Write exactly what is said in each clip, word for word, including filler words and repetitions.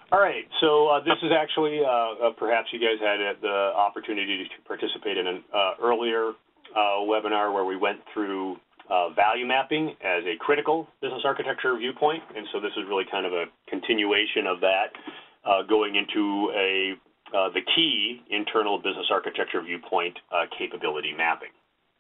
All right, so uh, this is actually, uh, uh, perhaps you guys had uh, the opportunity to participate in an uh, earlier uh, webinar where we went through uh, value mapping as a critical business architecture viewpoint, and so this is really kind of a continuation of that, uh, going into a uh, the key internal business architecture viewpoint uh, capability mapping.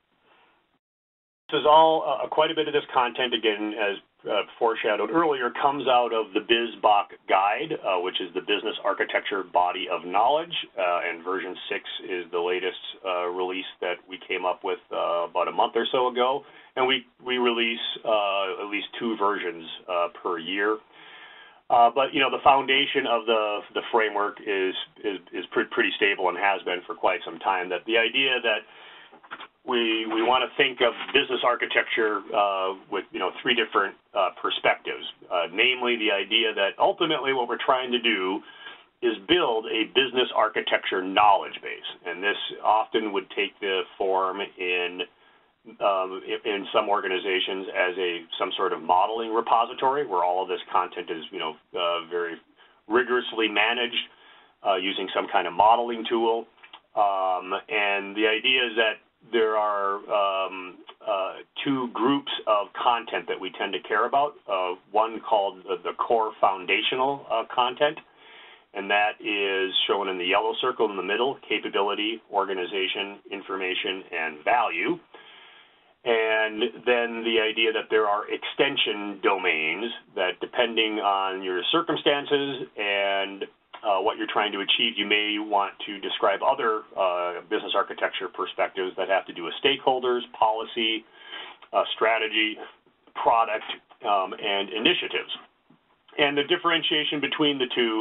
This is all, uh, quite a bit of this content, again, as uh, foreshadowed earlier, comes out of the BizBoc Guide, uh, which is the Business Architecture Body of Knowledge, uh, and version six is the latest uh, release that we came up with uh, about a month or so ago, and we, we release uh, at least two versions uh, per year. Uh, but, you know, the foundation of the, the framework is, is, is pretty, pretty stable and has been for quite some time, that the idea that We, we want to think of business architecture uh, with, you know, three different uh, perspectives, uh, namely the idea that ultimately what we're trying to do is build a business architecture knowledge base. And this often would take the form in, um, in some organizations as a some sort of modeling repository where all of this content is, you know, uh, very rigorously managed uh, using some kind of modeling tool. Um, and the idea is that there are um, uh, two groups of content that we tend to care about, uh, one called the, the core foundational uh, content, and that is shown in the yellow circle in the middle, capability, organization, information, and value. And then the idea that there are extension domains that, depending on your circumstances and Uh, what you're trying to achieve, you may want to describe other uh, business architecture perspectives that have to do with stakeholders, policy, uh, strategy, product, um, and initiatives. And the differentiation between the two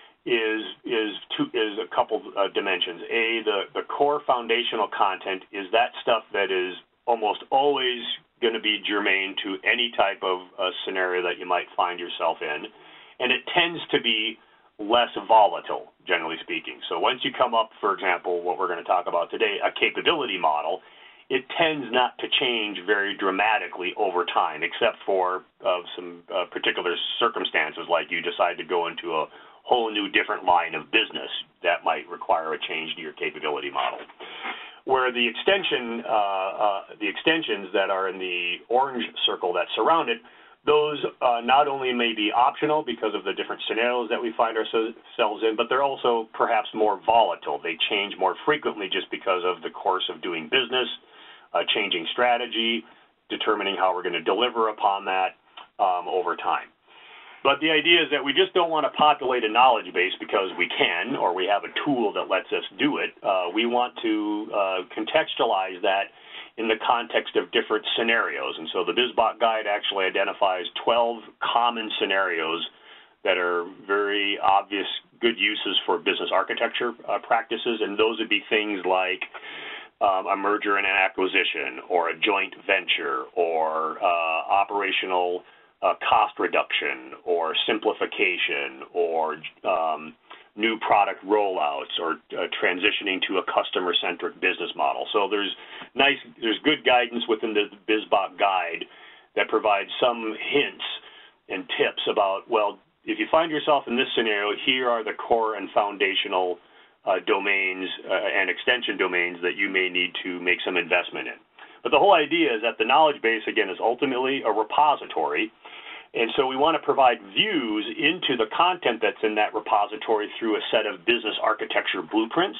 is is two, is a couple uh, dimensions. A, the the core foundational content is that stuff that is almost always going to be germane to any type of uh, scenario that you might find yourself in, and it tends to be less volatile, generally speaking. So once you come up, for example, what we're going to talk about today, a capability model, it tends not to change very dramatically over time, except for uh, some uh, particular circumstances, like you decide to go into a whole new different line of business that might require a change to your capability model. Where the extension, uh, uh, the extensions that are in the orange circle that surround it, those uh, not only may be optional because of the different scenarios that we find ourselves in, but they're also perhaps more volatile. They change more frequently just because of the course of doing business, uh, changing strategy, determining how we're going to deliver upon that um, over time. But the idea is that we just don't want to populate a knowledge base because we can, or we have a tool that lets us do it. Uh, we want to uh, contextualize that in the context of different scenarios. And so the BizBoc Guide actually identifies twelve common scenarios that are very obvious good uses for business architecture uh, practices, and those would be things like um, a merger and an acquisition, or a joint venture, or uh, operational uh, cost reduction, or simplification, or um, new product rollouts, or uh, transitioning to a customer-centric business model. So there's nice, there's good guidance within the BizBoc Guide that provides some hints and tips about, well, if you find yourself in this scenario, here are the core and foundational uh, domains uh, and extension domains that you may need to make some investment in. But the whole idea is that the knowledge base, again, is ultimately a repository. And so we want to provide views into the content that's in that repository through a set of business architecture blueprints.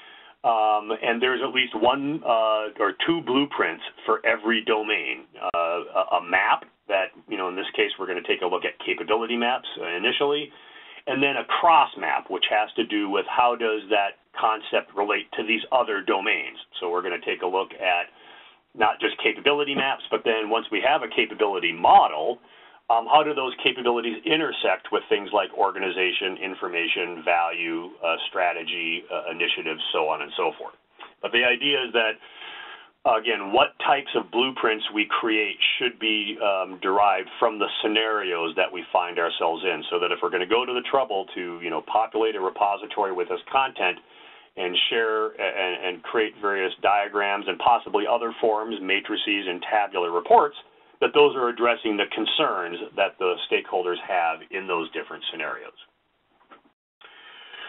Um, and there's at least one uh, or two blueprints for every domain. Uh, a, a map that, you know, in this case, we're going to take a look at capability maps uh, initially, and then a cross map, which has to do with how does that concept relate to these other domains. So we're going to take a look at not just capability maps, but then once we have a capability model, Um, how do those capabilities intersect with things like organization, information, value, uh, strategy, uh, initiatives, so on and so forth? But the idea is that, again, what types of blueprints we create should be um, derived from the scenarios that we find ourselves in, so that if we're going to go to the trouble to, you know, populate a repository with this content and share and, and create various diagrams and possibly other forms, matrices, and tabular reports, that those are addressing the concerns that the stakeholders have in those different scenarios.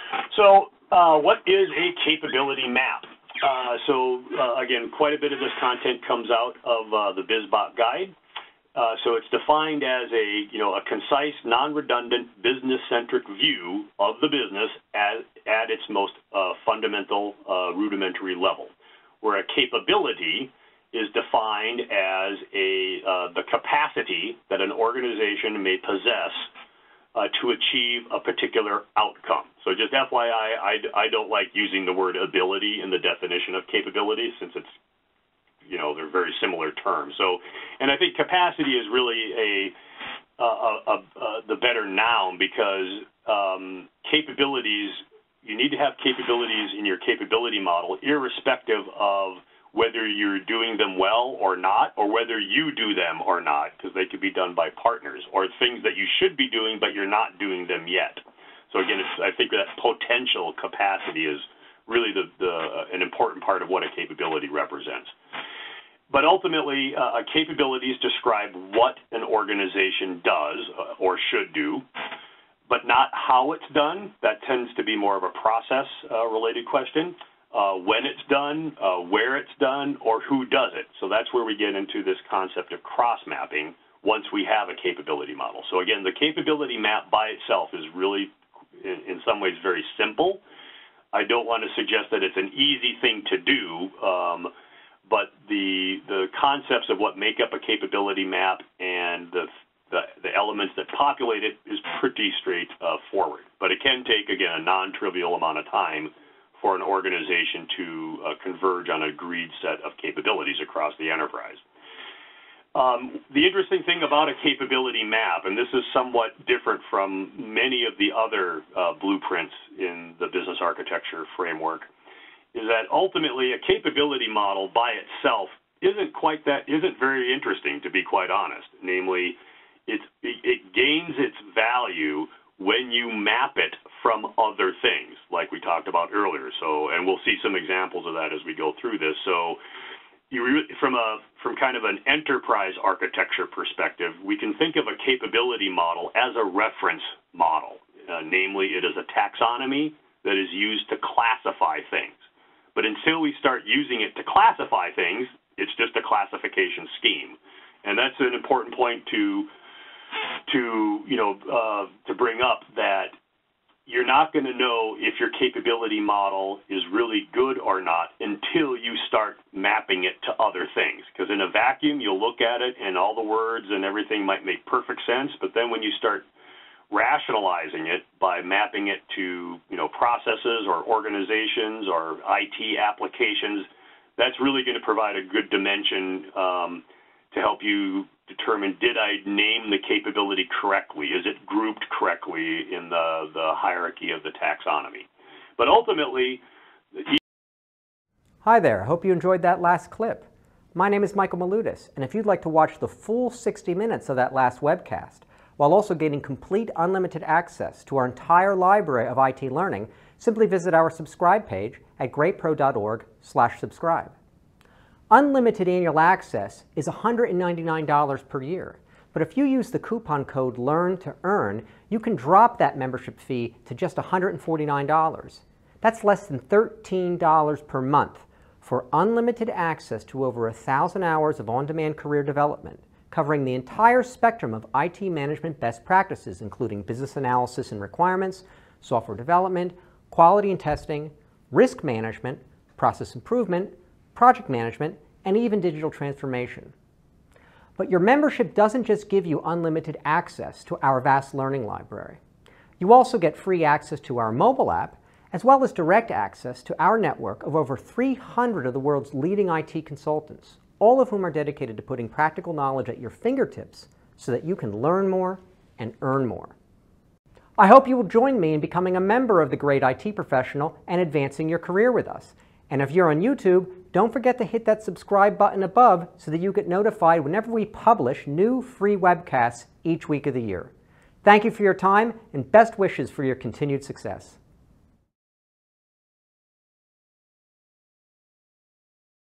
So uh, what is a capability map? Uh, so uh, again, quite a bit of this content comes out of uh, the BizBot guide. Uh, so it's defined as a, you know, a concise, non-redundant, business-centric view of the business at, at its most uh, fundamental, uh, rudimentary level, where a capability is defined as a uh, the capacity that an organization may possess uh, to achieve a particular outcome. So just F Y I, I, I don't like using the word ability in the definition of capability, since it's, you know, they're very similar terms. So, and I think capacity is really a, a, a, a the better noun, because um, capabilities, you need to have capabilities in your capability model, irrespective of whether you're doing them well or not, or whether you do them or not, because they could be done by partners, or things that you should be doing but you're not doing them yet. So again, it's, I think that potential capacity is really the, the uh, an important part of what a capability represents. But ultimately, uh, capabilities describe what an organization does uh, or should do, but not how it's done. That tends to be more of a process-related uh, question. Uh, when it's done, uh, where it's done, or who does it. So that's where we get into this concept of cross-mapping once we have a capability model. So again, the capability map by itself is really, in, in some ways, very simple. I don't want to suggest that it's an easy thing to do, um, but the, the concepts of what make up a capability map and the, the, the elements that populate it is pretty straightforward. But it can take, again, a non-trivial amount of time for an organization to uh, converge on an agreed set of capabilities across the enterprise. Um, the interesting thing about a capability map, and this is somewhat different from many of the other uh, blueprints in the business architecture framework, is that ultimately a capability model by itself isn't quite that, isn't very interesting, to be quite honest. Namely, it, it gains its value when you map it from other things, like we talked about earlier. So, and we'll see some examples of that as we go through this. So, you re from a from kind of an enterprise architecture perspective, we can think of a capability model as a reference model. Uh, namely, it is a taxonomy that is used to classify things. But until we start using it to classify things, it's just a classification scheme. And that's an important point to to, you know, uh, to bring up, that you're not going to know if your capability model is really good or not until you start mapping it to other things. Because in a vacuum, you'll look at it and all the words and everything might make perfect sense, but then when you start rationalizing it by mapping it to, you know, processes or organizations or I T applications, that's really going to provide a good dimension um, to help you determine, did I name the capability correctly? Is it grouped correctly in the, the hierarchy of the taxonomy? But ultimately... Hi there, hope you enjoyed that last clip. My name is Michael Maludis, and if you'd like to watch the full sixty minutes of that last webcast, while also gaining complete unlimited access to our entire library of I T learning, simply visit our subscribe page at greatpro dot org slash subscribe. Unlimited annual access is one hundred ninety-nine dollars per year, but if you use the coupon code LEARN to earn, you can drop that membership fee to just one hundred forty-nine dollars. That's less than thirteen dollars per month for unlimited access to over one thousand hours of on-demand career development, covering the entire spectrum of I T management best practices, including business analysis and requirements, software development, quality and testing, risk management, process improvement, project management, and even digital transformation. But your membership doesn't just give you unlimited access to our vast learning library. You also get free access to our mobile app, as well as direct access to our network of over three hundred of the world's leading I T consultants, all of whom are dedicated to putting practical knowledge at your fingertips so that you can learn more and earn more. I hope you will join me in becoming a member of the Great I T Professional and advancing your career with us. And if you're on YouTube, don't forget to hit that subscribe button above so that you get notified whenever we publish new free webcasts each week of the year. Thank you for your time and best wishes for your continued success.